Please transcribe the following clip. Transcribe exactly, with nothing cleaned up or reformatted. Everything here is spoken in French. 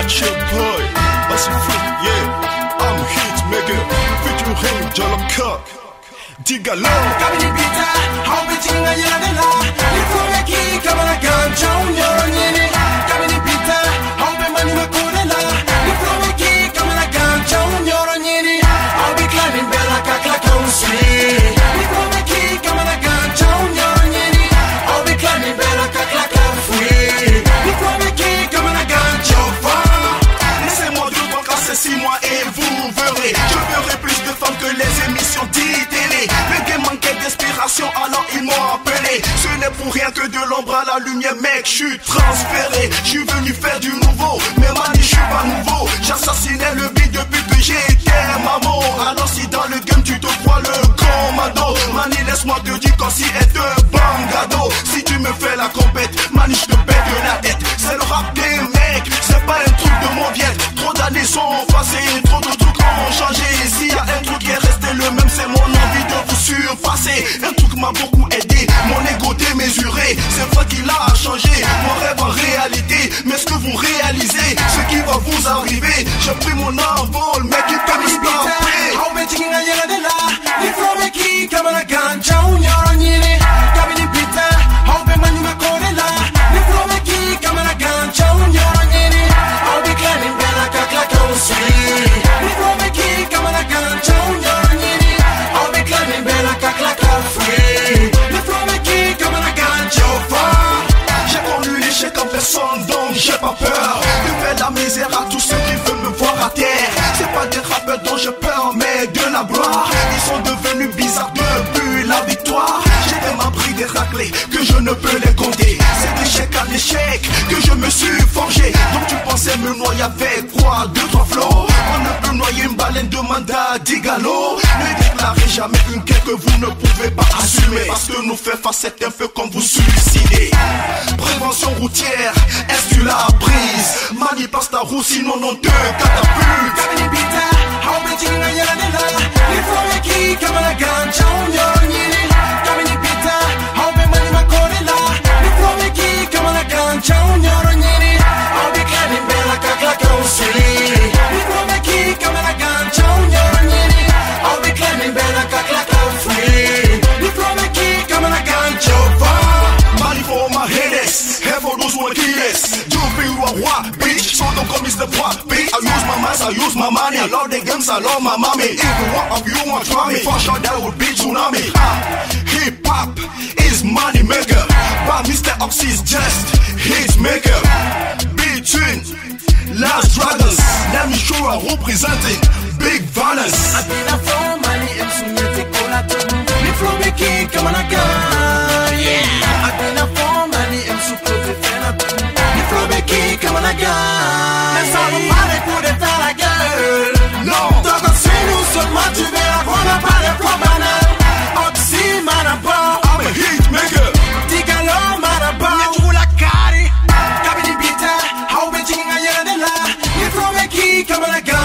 Macho boy, what's your foot? Yeah, I'm a hit maker. Featuring Jollof Digalo. Kabini pita, how be tinga yanela. Nifome ki kamana gancha unyoronyini. Kabini pita, how be mani makurela. Nifome ki kamana gancha unyoronyini. I'll be climbing bella kakla konsi. Nifome ki kamana gancha unyoronyini. I'll be climbing bella kakla konsi. Nifome ki kamana gancha fa. Laissez-moi deux temps casser six mois et vous verrez. Je verrai plus de femmes que les émissions d'I-Télé. Le game manquait d'inspiration, alors ils m'ont appelé. Ce n'est pour rien que de l'ombre à la lumière, mec, je suis transféré. Je suis venu faire du nouveau, mais mani, je suis pas nouveau. J'assassinais le beat depuis que j'étais maman. Alors si dans le game tu te crois le commando, mani, laisse-moi te dire qu'en si est un bangado. Si tu me fais la compète, mani, je te pète de la tête. C'est le rap des mecs, c'est pas un truc de mon bien. Trop d'années sont passées, trop de trucs ont changé. S'il y a un truc qui est resté le même, c'est mon envie de vous surpasser. Un truc m'a beaucoup aidé, mon ego démesuré. C'est vrai qu'il a changé mon rêve en réalité. Mais ce que vous réalisez, ce qui va vous arriver, j'ai pris mon envol, mec, il peut me stopper. How be tinga yanela. Nifome ki kamana gancha unyoronyini. Kabini pita, how be mani makurela. Nifome ki kamana gancha unyoronyini. I'll be climbing bella kakla konsi. Nifome ki kamana gancha unyoronyini. I'll be climbing bella kakla konsi. Nifome ki kamana gancha fa. J'ai connu l'échec en personne, donc j'ai pas peur de faire la misère à tous ceux qui veulent me voir à terre. C'est pas des rappeurs dont j'ai peur, mais de la gloire. Ils sont devenus bizarres depuis la victoire. J'ai tellement pris des raclés que je ne peux les compter. C'est d'échec en échec que je me suis forgé. Donc tu pensais me noyer avec quoi? Deux, trois flots. On ne peut noyer une baleine de mandat Digalo. Ne déclarez jamais une quête que vous ne pouvez pas assumer. Parce que nous faire face c'est un feu comme vous suicidez. Prévention routière, est-ce que tu l'as prise? Mani passe ta roue sinon on te catapulte. Kabini pita, how be tinga yanela. Nifome ki kamana gancha unyoronyini. Kabini pita, how be mani makurela. Nifome ki kamana gancha unyoronyini. I'll be climbing bella kakla konsi. Nifome ki kamana gancha unyoronyini. I'll be climbing bella kakla konsi. Nifome ki kamana gancha fa. Money for my haters, hair for those who wanna kill us. Do be roi, bitch, so don't come Mister Pop, bitch. I use my mind, I use my money. I love the games, I love my mommy. If one of you want try me, for sure that would be tsunami. Ah, hip hop is money maker, but Mister Oxy is just hit maker. Between Last Dragons, let me show you representing big violence. I been a phone money and soon you take all that. Nifome ki kamana gan. Yeah. I been a phone money and soon you take all that. Nifome ki kamana gan. Mais ça nous paraît pour des faire la gueule. Non. Donc si nous seulement tu verras qu'on n'a pas de problème. Oxy manaba. I'm a hit maker. Digalo manaba. Y'a la cari. Kabini pita. How be tinga yanela. Nifome ki kamana gan.